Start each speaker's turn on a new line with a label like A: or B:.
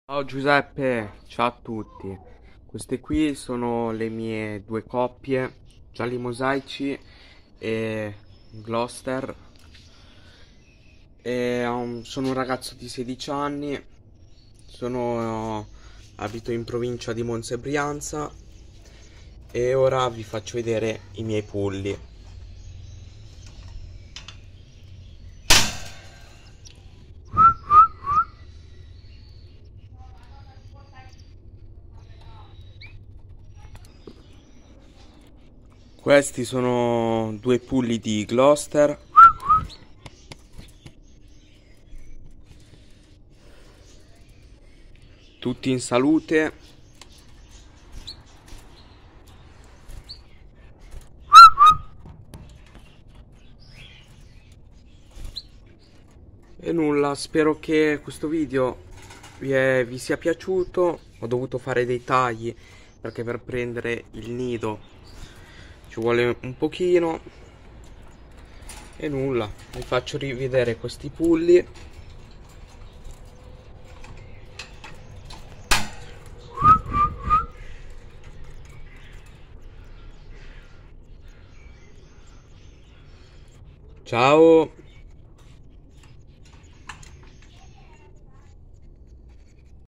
A: Ciao Giuseppe, ciao a tutti. Queste qui sono le mie due coppie, gialli mosaici e Gloucester. Sono un ragazzo di 16 anni, abito in provincia di Monza e Brianza e ora vi faccio vedere i miei polli. Questi sono due pulli di Gloucester. Tutti in salute. E nulla, spero che questo video vi sia piaciuto. Ho dovuto fare dei tagli perché per prendere il nido ci vuole un pochino. E nulla, vi faccio rivedere questi pulli. Ciao!